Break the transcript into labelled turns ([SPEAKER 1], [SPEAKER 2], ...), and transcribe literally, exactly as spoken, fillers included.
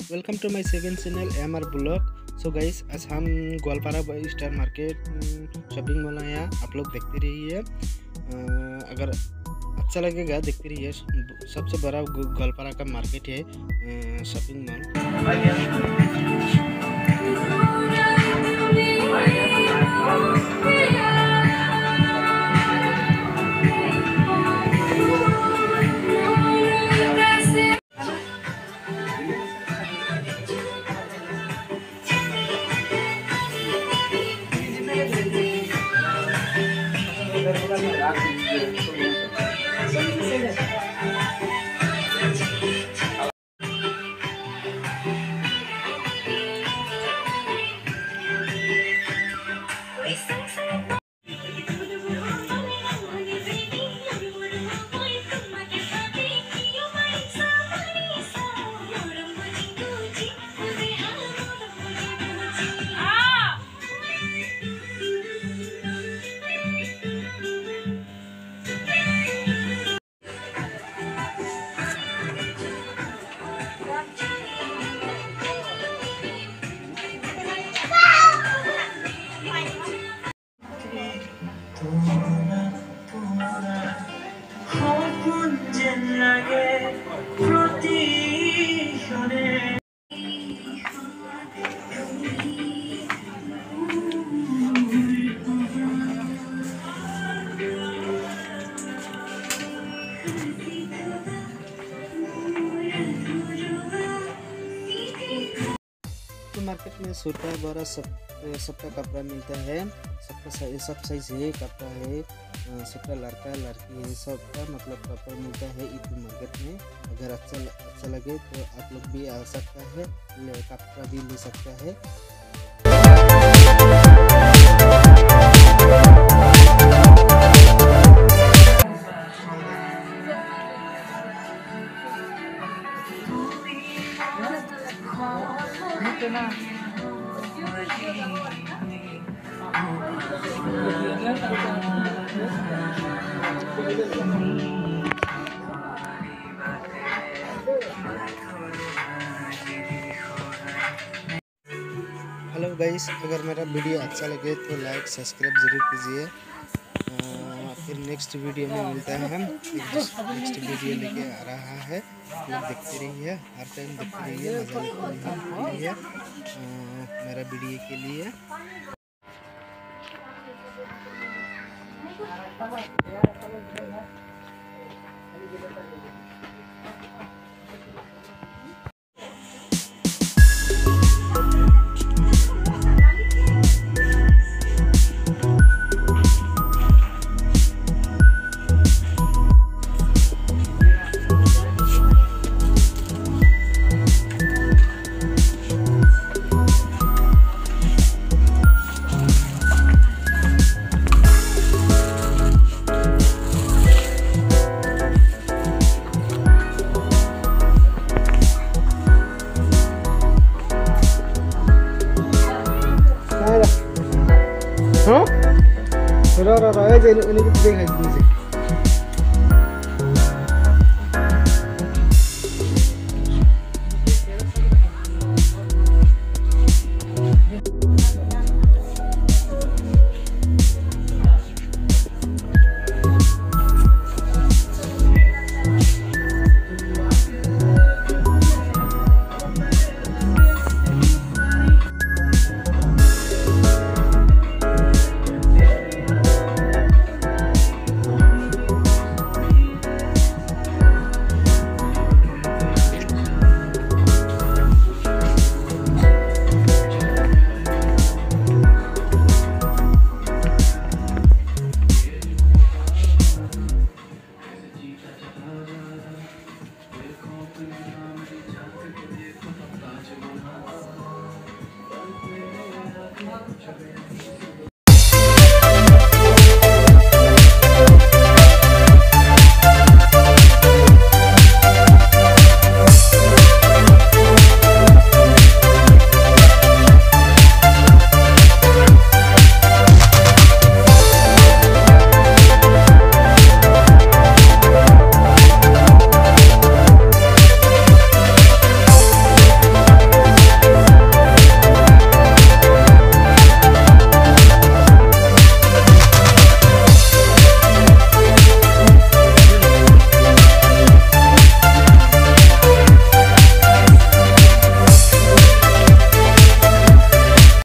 [SPEAKER 1] Welcome to my second channel M R blog. So guys, आज हम Goalpara star market shopping mall है, यहाँ आप लोग देखते रहिए। अगर अच्छा लगेगा देखते रहिए। सबसे बड़ा गोलपारा का मार्केट है शॉपिंग मॉल। मार्केट में छोटा बड़ा सब सबका कपड़ा मिलता है। सबका सब साइज है कपड़ा है, सबका लड़का लड़की है, सबका मतलब कपड़ा मिलता है इस मार्केट में। अगर अच्छा अच्छा लगे तो आप लोग भी आ सकता है, कपड़ा भी ले सकता है। हेलो गाइस, अगर मेरा वीडियो अच्छा लगे तो लाइक सब्सक्राइब जरूर कीजिए। फिर नेक्स्ट वीडियो में मिलता है। हम नेक्स्ट वीडियो लेके आ रहा है, लोग देखते रहिए, हर टाइम देखते रहिए, मजा लेते रहिए मेरा वीडियो के लिए। हाँ रो रो रो ये इन्हें कुछ देख है इसमें से। Thank you.